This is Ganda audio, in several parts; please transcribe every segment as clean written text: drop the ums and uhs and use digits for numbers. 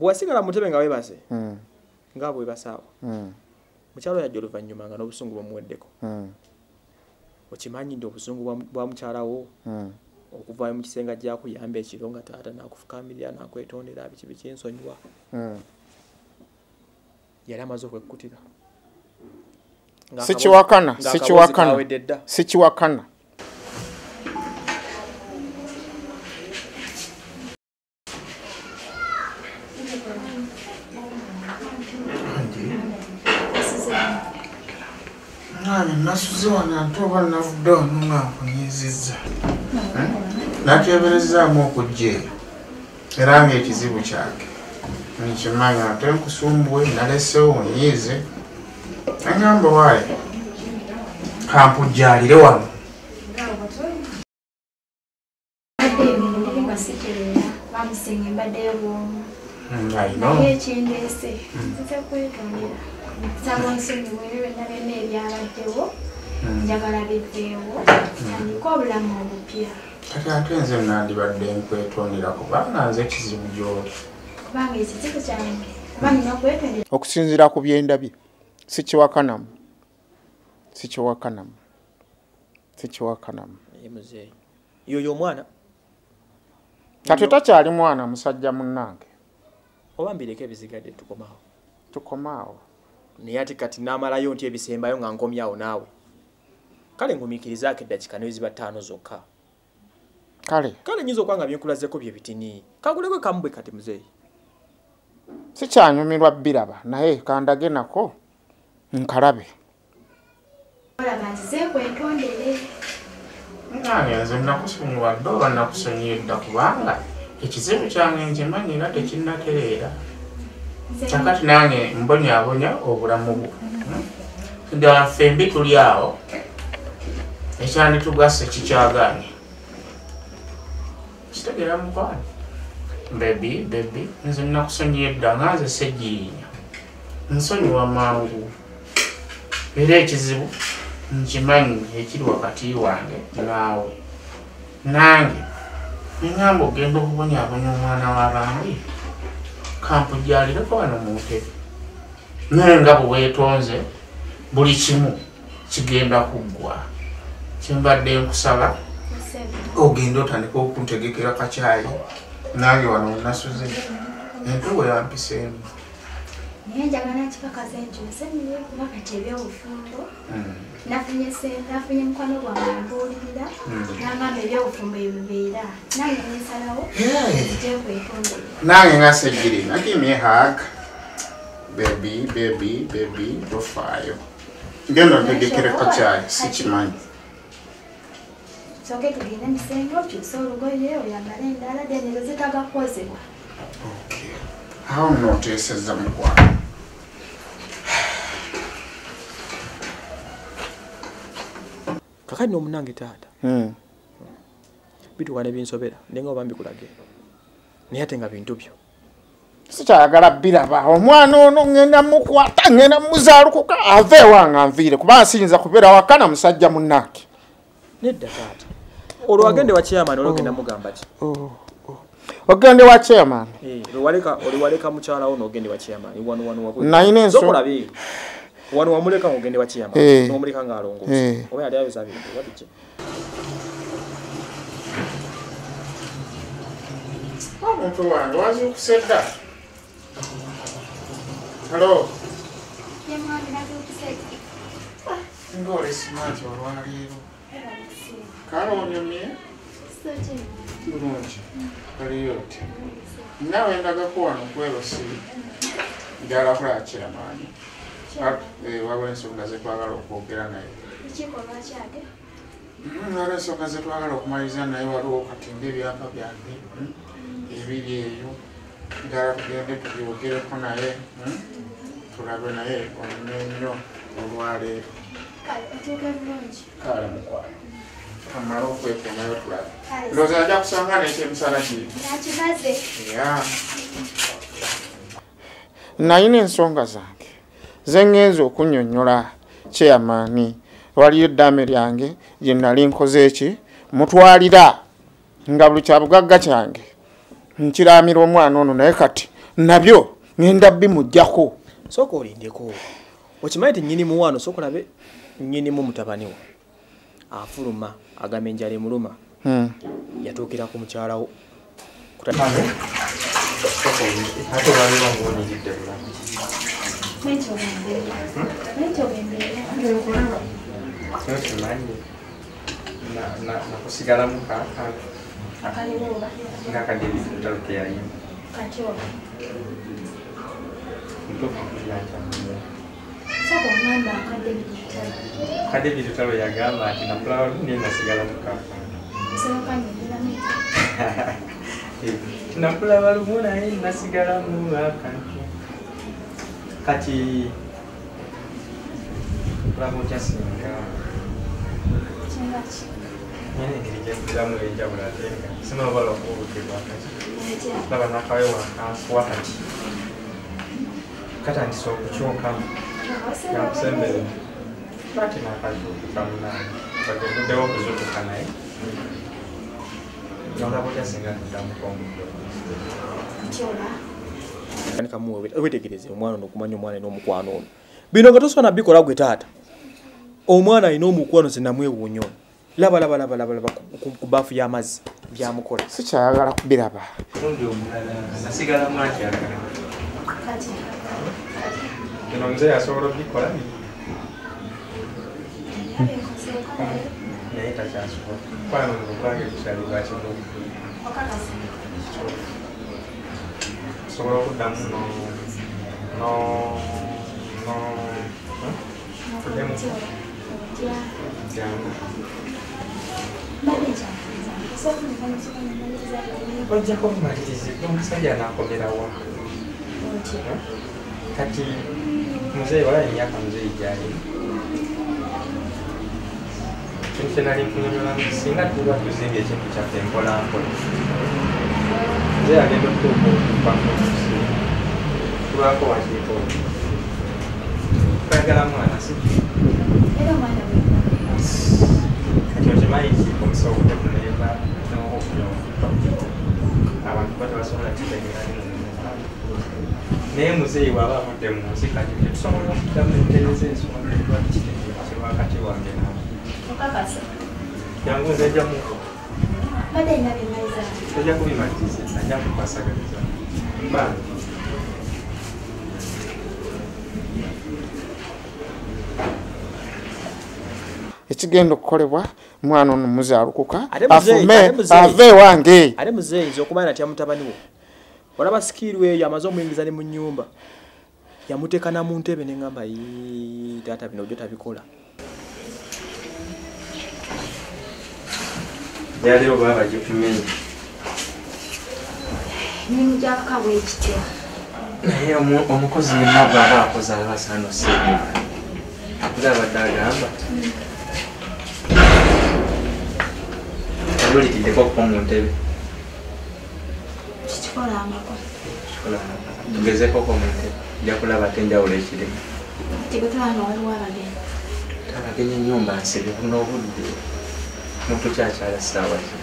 bwasigala mutebe nga webase nga bwe basaawa mukyalo yajja oluvannyuma nga n'obusungu bwamuweddeko okimanyi nti obusungu bwa mukyalawo okuva mu kisenga gyakuyamba ekiro nga taata n'akufukamirira n'akwetondera biki bikinsonyiwa yali amaze okwekutira sikiwakana nasuze wana ntoba navudde wano nga nkunyizizza nateeberezaamu okujja eyo era ng'ekizibu kyange nkimanya ate nkusumbuwe nalesewo nyiize anyamba waaye kampujjaalire wano kati ate nze nandibadde nkwetondera kubanga nze ekizibu gy'oli okusinziira ku byendabye sikiwakanamu yoyo omwana kati takyali mwana musajja munnange oba mbireko ebizigadde tukomaawo naye ati kati n'amalayo nti ebisembayo nga nkomyawo naawe kale ngumiikirizaako eddakika neziba 5 zokka kale nyinza okuba nga byenkulazeko bye bitini kagulekwe kamu bwe kati muzeeyi sikyanyumirwa biraba naye kandage nako nkalabe nange nze nakusonyiwadde oba nakusonyiyedda kubanga ekizibu kyange nkimanyi era tekinnatereera kakati nange mbonyaabonya obulamu bwo ddala ffembi tuli awo ekyanditugase kikyagaanye kitegeera mukwano bebi nze nakusonyiyedda nga nze sejjiinya nsonyiwa mangu era ekizibu nkimanyi ekiri wakati wange naawe nange nengamba ogenda okubonyaabonya omwana w'abange kampujjaalireko wano mu ntebe naye nga bwe weetonze buli kimu kigenda kuggwa kyembadde nkusaba ogenda otandika okuntegekera kacyayi nange wano nasuze entubo yampiseemu naye njagala nkikakaza nti nsonyiwe kuba kati ebyobufumbo nafunye mukwano gwange ambuulirira nangamba ebyobufumbo ebibeera nange nesalawo ntekwetondera nange nga sejjirina give me a hug baby tofaayo ngenda ntegekere kacyayi sikimanyi soke tugende misenge okyusa olugoye oyambala endala denero zitagakozebwa awo nooteesezza mukwano kakati n'omunange taata bituukana ebinsobera nenga oba mbikulage naye ate nga bintu byo sikyayagala biraba omwana ono ngenda mukwata ngenda muzaalukuka ave ewange nviire kubanga siyinza kubeera wakana musajja munnange nedda taata olwo wagende wa chairman olwogenda mugamba ki ogende wa chairman oliwaleka mukyalawo n'ogende wa chairman nayina ensonga wano wamuleka ng'ogende wa chairman n'omuleka ng'alongoosa oba yali ayoza bintu wabiki omuntu wange wazuukuse dda halo ng'oli simanti olwaleero kale onyumye bulungi aliyo oti nawe ndagako wano kwebasiri njala kulakira maanyi wabula ensonga zetwagala okwogera naye waliwo ensonga zetwagala okumaliriza naye waliwo katimba ebyapa byange ebiri eyo njala tugende tubyogereko naye tulabe naye onyumye nnyo olwaleero kale mukwano amala okwekuumayo tulabe ndowooza ajja kusanga n'ekyemisala kiri nayina ensonga zange zengenza okunnyonnyola chairman waliyo eddaame lyange gye nali nkoze eki mutwalira nga buli kyabugagga kyange nkiraamira omwana ono naye kati nabyo ngenda bimujjako. Soko olindeko. Okimanyi nti nnyinimu wano soko labe nnyinimu mutabani we. Afuluma agamenjale muluma. Yatuukira ku mukyala wo. Nakusigala mukaka ngakadebitutalukeyayo kadebitutalo yagamba ati nakulawa lundi nasigala mukaka nakulaba lumu naye nasigala mukaka kati kulaba okyasinga nyine ngirigenziramu enjawulo ate nga sinobala okubukirwa kati laba nakawe wakakuwa kati katandisa okukyukamu yakusembere kati nakakyukuka munaani bageguddewo okuzukuka naye olaba okyasinga tuddamuko omuddo wetegereze omwana ono okumanya omwana alina omukwano ono bino nga tosobola nabikola gwe taata omwana alina omukwano zinamwewuunya ono laba ku baafu y'amazzi byamukola sikyayagala kubiraba ondi omulala nasigala mwakyagala kino muzeeyi asobola okubikola naye takyasobola kwano okwange kukyali lwakimu osobola okuddamu ojjako mumalirize omusajja anakomerawa kati muzeeyi wala emyaka muzeeyi gyali kintu kyenali nkunyonyola singa tuba tuzimbye ekintu kyaffe mpolampola muzeeyi agenda okutuuka okubamusi tulwako wakiiko kwagala mwana si kati okimanyi kikomisa obutekuneva n'okunyompa abantu batabasobola kitegeera naye muzeeyi bw'aba avudde mu nsi kati tetusobola okuddamu entereza ensonga ekitegeera wakati wange nawe jangu nze ejjamuko ojja kubimaliriza ajja kukwasagaliza bangi ekigenda okukolebwa mwana ono muzaalukuka afume ave wange ate muzeeyi nze okumanya natya mutabani wo olaba sikiirwa eyo amaze omuyingiza ne mu nnyumba yamuteeka na mu ntebe ne ngamba taata bino ojjo tabikola yaliwo baba gitumenye nimujaka bwekityo naye omukozi yenna bw'aba akoze aba asaana oseebuka akuli abadde agamba olulitiddeko okuva mu ntebe kikikola amako tugezeko mu ntebe nja kulaba ate enjawulo ekirimu tegutulanga waliwo abagenyi abagenyi ennyumba nsibibu n'obudde muntu kyakyala ssaawa ki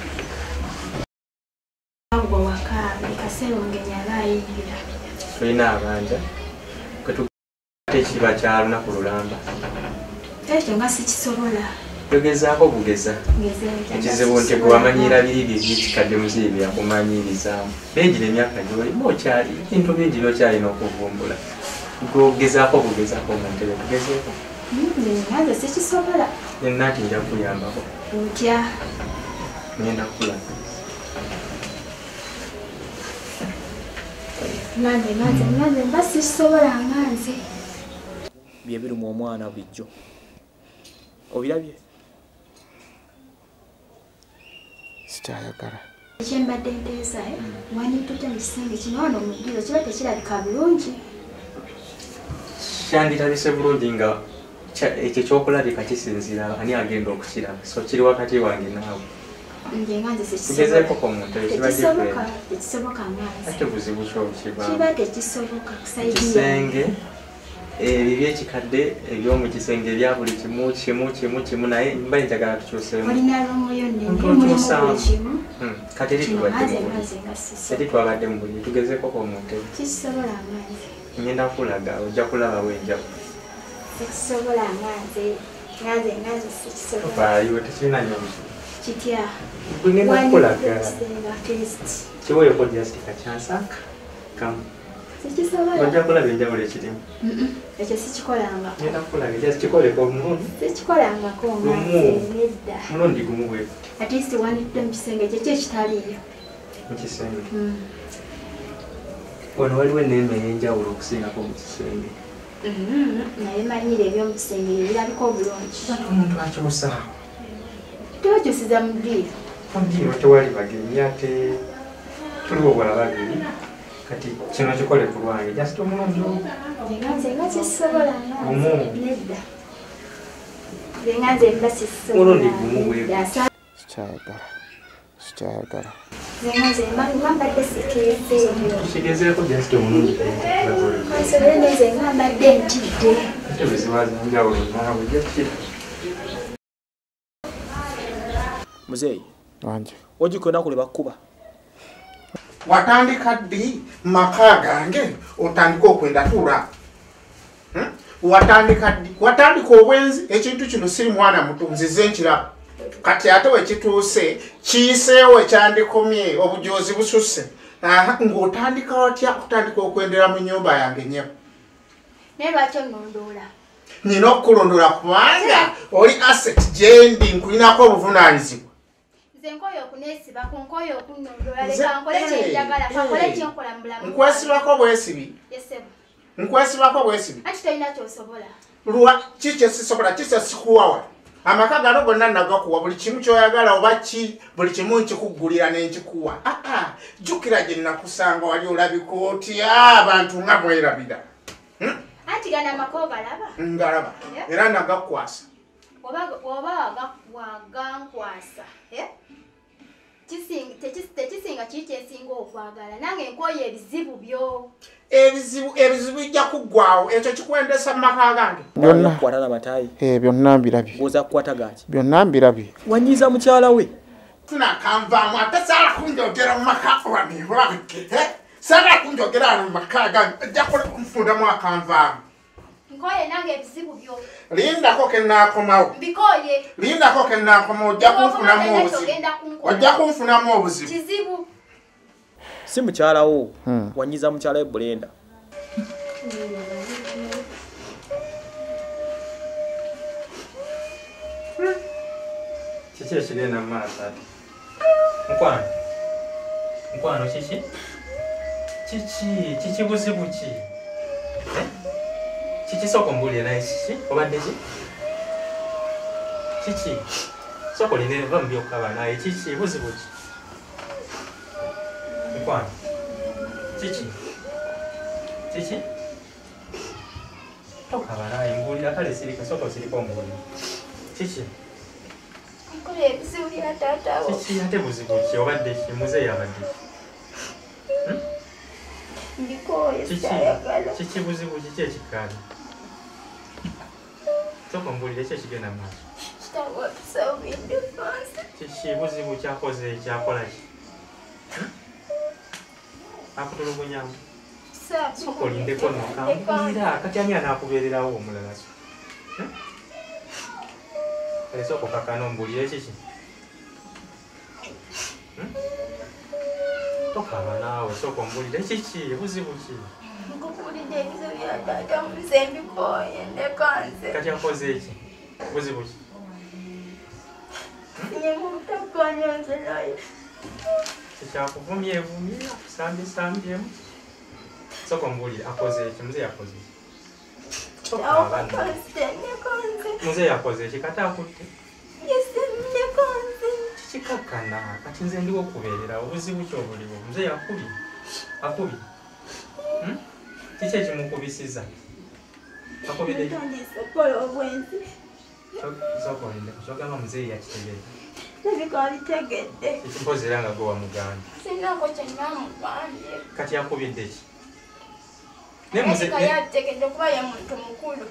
agwo waka bikaseera omugenyi aba ayingira tulina abanja tekiba kya lunaku lulamba ekyo nga sikisobola yogezaako bugeza ekizibu nti gwamanyira biri byekikadde muzeeyi byakumanyirizamu benjira emyaka gyolimu okyali ebintu bingi byokyalina okuvumbula gwogezaako bugezako mu ntebe tugezeeko nze sikisobola nenna nti nja kuyambako otya ngenda kukulaba nanze mba sikisobola nganze bye birimu omwana bulijjo obirabye sikyayagala ekyembadde nteesa wanitute mu kisenge kino wano omujjuzo kiba tekirabika bulungi kyanditabise bulungi nga ekyo kyokulabika kisinzira ani agenda okukiraba so kiri wakati wange naawe nje nganze tugezeeko mu ntebe tekisoboka nganze ate buzibu kyokiba kiba tekisoboka kisenge ebyekikadde eby'omu kisenge bya buli kimu naye mba njagala tukyuseemu kati eri twabadde mu buli tugezeko omuntu ngenda kulaga ojja kulaba wenjaku vaayo tekirina nyomusi ngenda kukulaga kiwoyoko jastika kyansaka kamu ojja kulaba enjawulo ekirimu ekyo sikikolanga ngenda kukulaga just kikoleko omulundi sikikolangako nedda mulundi gumu bwe at least wanidde mu kisenge kyekyo ekitaliyo mu kisenge wano waliwo ennembe ey'enjawulo okusingako mu kisenge naye manyire ebyomu kisenge ebirabika obulungi omuntu akyusaawo tebakyusiza mu ddiiro mudiiro tewali bagenyi ate tuliwo bwala babiri kati kino kikole ku lwange just omulundi nga sisobolanga nedda nga mba mulundi gumu bwe sikyayagala nga mbadde sikeezeeyo kigezeeko just omulundi nsobole neze nga mbadde ntidde ate bwe ziba zenjawulo naawe jakira muzeeyi wanje ogikwenda kule bakkuba watandika ddi maka gange otandika okwenda tula watandika obwenzi ekintu kino siri mwana muto nzize nkiraba kati ate wekituuse kiyiseewo ekyandikomye obujozi bususse ng'otandika watya kutandika okwendera mu nnyumba yange nyewe naye lwaki onnondoola nina okukulondola kubanga oli asset gyendi nkulinako obuvunaanyizibwa nze nkoyo okuneesibako nkoyo okunnondoola leka nkole kyenjagala kankole kyenkola mu bulamu nkwesibako bwesibi yesebo nkwesibako bwesibi anti tolina kyosobola lwa kikyesisobola kisesikuwawa amaka gano gonna nagakuwa buli kimu kyoyagala oba ki buli kimu nkikuggulira nenkikuwa jjukira gye nnakusanga wali olabika otya abantu nga mwerabira anti gana amaka ogalaba ngalaba era nagakwasa oba wagankwasa tekisinga kiri kyesinga okwagala nange nkoyo ebizibu byo ebizibu bijja kuggwawo ekyo kikwendesa mu maka gange kukwata n'amataayi byonna mbirabye goza kukwata gaki byonna mbirabye wanyiza mukyala we tunakanvaamu ate saala kunjogera mu maka wange saala kunjogera wano mu maka gange ojja kunfundamu akanvaamu nkoye nange ebizibu byo lindako kenaakomawo bikoye lindako kenaakomawo ojja kunfunamu obuzibu ojja kunfunamu obuzibu kizibu si mukyala wo wanyiza mukyala we Brenda kiki ekigenda mu maaso ate mukwano kiki buzibu ki kiki soko mbulire naye kiki obadde kiki soko lineva mubyokaba naye kiki buzibu ki mukwano kiki tokaba naye mbulira kale sirika soko siriko mbulire kiki nkole ebizibu bya taata wo kiki ate buzibu ki obadde ki muzeeyi abadde mbikoye sikyayagala kiki buzibu kiki ekikaali soko mbulire ki ekigenda mu maaso kitange otusawubidde fansi kiki buzibu kyakoze kyakola ki akutulugunyamu soko lindeko nokambulira kati ani anaakubeererawo omulala so soko kakana ombulire kiki tokaba naawe soko mbulire kiki buzibu ki nkukubulidde ebizibu bya taata muze mbikoye ndekanze kati akoze eki buzibu ki nyemutakanya nze naye kyakuvumyevumye akusambyesambyemu soko mbulire akoze eki muze yakoze eki muze yakoze eki kati akutte kikakana kati nze ndiwo okubeerera obuzibu kyobuliwo muze akubi kiki ekimukubisiza akubidde sokolinde kyogamba muzeeyi yakitegeera nebikabitegedde ekimpozi era nga gwe wamugambye sinako kyenamugambye kati akubidde ki Ne muze kaya tekeje kuba ya muntu mukulu.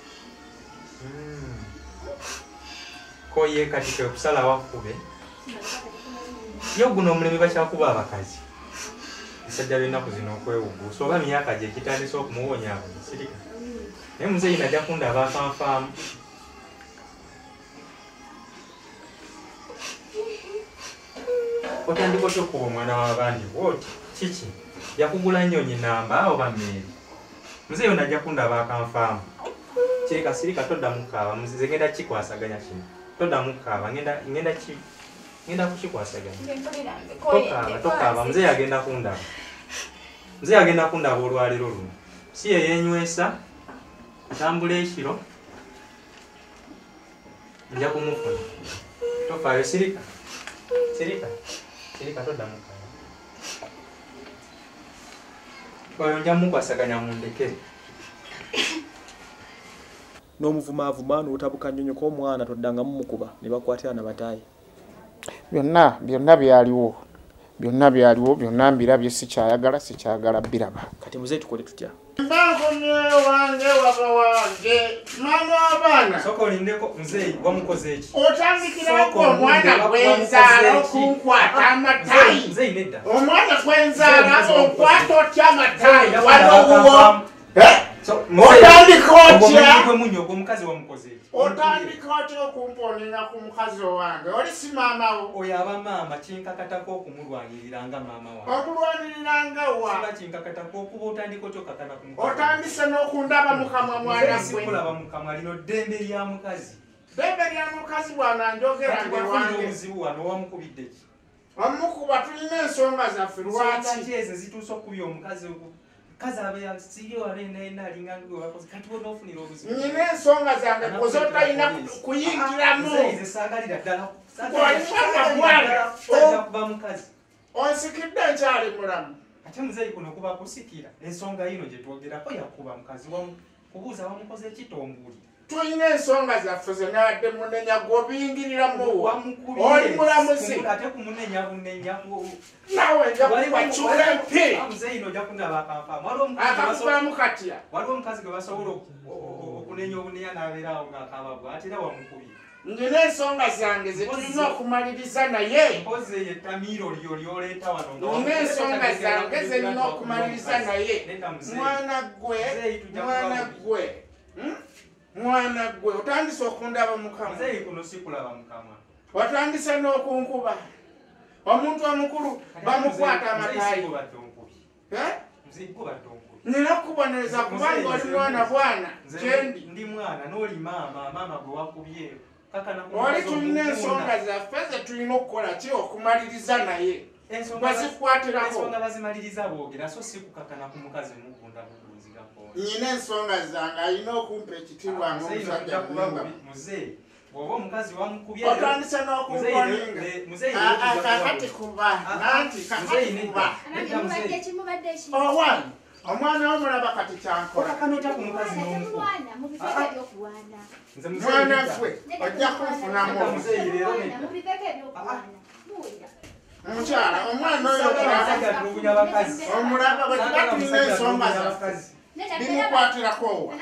Ko ye kati ke kusala wakube. Yo guno mulemi bakyakuba abakazi. Isajja lina kuzino kwewugu. So ba myaka je kitandise okumuwonya abo. Sirika. Ne muze ina jakunda abafanfamu. Otandiko chokuba omwana w'abandi woti kiki yakugula nnyonyi namba oba mmeri muze yona jakunda abakanfaamu kirika sirika toddamu kaaba muze ngenda kikwasaganya kino toddamu kaaba ngenda kukikwasaganya tokaaba muze yagenda kundaba olwaliro luno si ye yenywesa atambula ekiro nja kumufuna tofaayo sirika toddamu kaaba oyo nja mukwasaganya mundeke n'omuvumavuma n'otabuka nnyonyo k'omwana toddanga mumukuba ne bakwatira na bataayi byonna byaliwo byonna mbirabye sikyayagala biraba kati muze tukole tutya mbankomye wange waba wange mama w'abaana soka olindeko muzeeyi wamukoze eki otandikirako omwana gwenzaala okunkwata amatayi muzeeyi nedda omwana gwenzaala onkwata otya amatayi waliwo otandika otya munyogo omukazi wamukoze eki otandika otya okumponinga ku mukazi wange oli si maama wo oyo aba maama kinkakatako okumulwaniriranga maama wange okulwaniriranga wa kiba kinkakatako okuba otandika otya okakana ku mukazi otandise n'okundaba mukamwa mwana gwe sikulaba mukamwa lino ddembe lya mukazi ddembe lya mukazi bwananjogerange wange obuzibu wano wamukubidde ki omukuba tulina ensonga zaffe lwaki ezo zituusa okubya omukazi nyina ensonga zange koze otalina kuyingiramu onsikidde nkyali mulamu ate muzeeyi kuno kuba kusikira ensonga yino gye twogerako yakuba mukazi kubuuza wamukoze ekitongulira tulina ensonga zaffe zenabadde munenya gw'obiyingiriramu oli mulamuzi ate kumunenya bunenya nawe nja kubakyula empi muzeeyi no ojja kundaba akanfaamu akakuvaamu katya waliwo omukazi gwe basobola okunenya obuneya n'abeerawo ng'akaababwa ate era wamukubira nina ensonga zange zetulina okumaliriza naye mpozi eyo ettamiiro lyo lyoleeta wano nina ensonga zange zenina okumaliriza naye mwana gwe otandise okundaba mukama otandise n'okunkuba omuntu omukulu bamukwata amatayi nina kubonereza kubanga oli mwana bwana gyendi ndi mwana n'oli maama gwe wakubye oli tulina ensonga zaffe ze tulina okukola ki okumaliriza naye bazikwatirako ensonga bazimaliriza boogera so si kukakana ku mukazi mugunda bugunzi gakoona nyina ensonga zange alina okumpa ekitiibwa ng'omusajja kulunga muzeeyi bw'oba omukazi wamukubye otandise n'okumponinga kuba nanti kuba owani omwana womulaba kati kyankola mwana ffe ojja kunfunamu mukyala omwana oyo omulaba bwetuba tulina ensonga zaffe bimukwatirako wa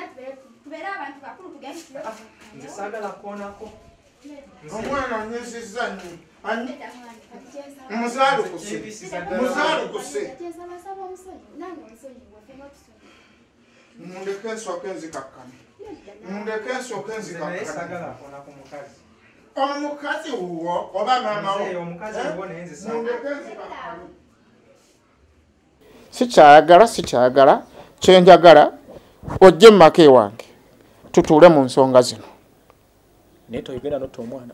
nze saagala kukoonako omwana onyezizza nnyo muzaalukuse mundeke ensooka enzikakkane omukazi wuwo oba maama wo sikyayagala kyenjagala ojje mumaka ewange tutuule mu nsonga zino naye toyogera notta omwana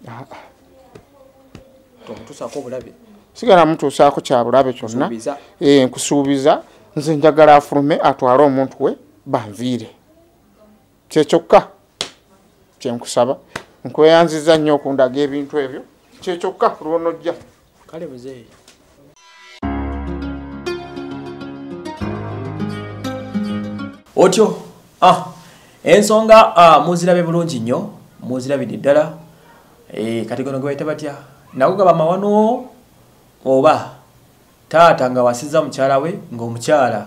tomutuusaako obulabe sigala mutuusaako kyabulabe kyonna nkusuubiza nze njagala afulume atwale omuntu we banviire kyekyokka kyenkusaba nkweyanziza nnyo okundaga ebintu ebyo kyekyokka lwonojja kale muzeeyi otyo ensonga muzirabe bulungi nnyo muzirabidde ddala kati gono gwe bayita batya nagugaba mawano oba taata nga wasiza mukyala we ng'omukyala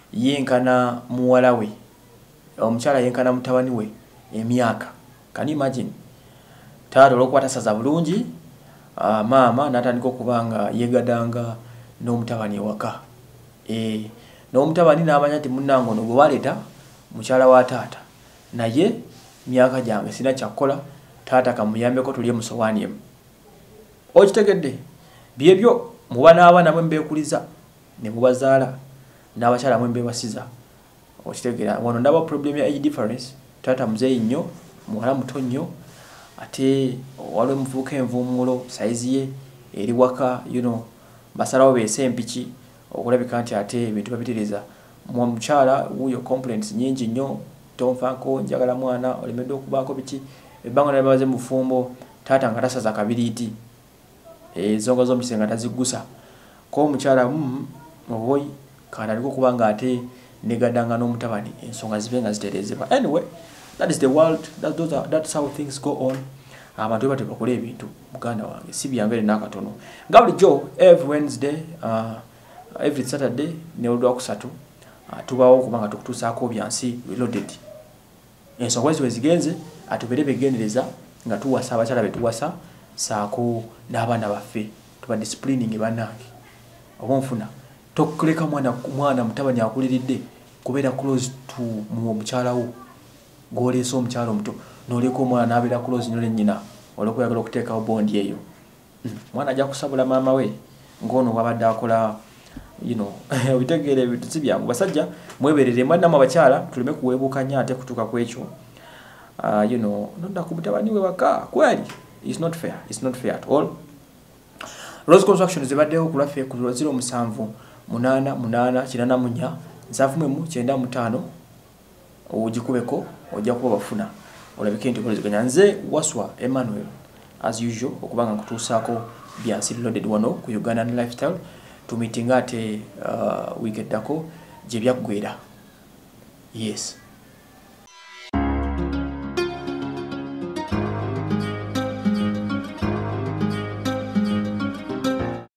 yenkana muwala we omukyala yenkana mutabani we emyaka. Can you imagine? Taata olwokuba tasaza bulungi maama n'atandika okubanga yegadanga n'omutabani ewaka. N'omutabani n'amanya nti munnange ono gwe waleeta mukyala wa taata naye myaka gyange sina kyakkola taata kamuyambeko tulye mu sowaani emu. Okitegedde byebyo muba n'abaana mwe mbeekuliza ne mubazaala n'abakyala mwe mbebasiza. Okitegera wano ndaba problem ya age difference. Taata muzeeyi nnyo muwala muto nnyo ate waliwo muvubuka envuumulo saizi ye eri waka basalawo beese empiki okulabika nti ate ebintu babitereza. Mukyala wuuyo complaints nyingi nnyo tonfaako njagala mwana olemedde okubaako biki ebbanga nabaze mu bufumbo taata nga tasaza kabiriiti enzonga z'omukise nga taziggusa ko omukyala muboyi kandaliko okuba nga ate negadanga n'omutabani ensonga zibe nga zitereezebwa. Anyway, that is the world. That's how things go on. Abantu bate bakola ebintu muganda wange si byange n'akatono nga bulijjo every Wednesday every Saturday ne Olwakusatu tubawo kubanga tukutuusaako byansi reloaded. Ensonga ezo wezigenze atubere begendereza nga tuwasa abakyala betuwasa saako n'abaana baffe tuba disciplining bannange oba nfuna tokuleka mwana mutabani akuliridde kubeera close to mukyala wo gwoleesa omukyala omuto n'oleka omwana n'abeera close nyo lennyina olw'okuyagala okuteekawo bondi eyo. Mwana ajja kusabula maama we ng'ono wabadde akola obitegeera ebintu si byangu. Basajja mweberere mwannamu abakyala tuleme kuweebuuka nnyo ate kutuuka ku ekyo nodda ku mutabani we waka kwali is not fair at all. Rose Construction zibaddeho ku lwaffe ku 0788849495 ogikubeko ojja kuba bafuna olabike nti okolezeganya. Nze Waswa Emmanuel as usual okubanga nkutuusaako byansi reloaded wano ku Ugandan Lifestyle. Tumitinga ate week eddako gye byaggwera. Yes.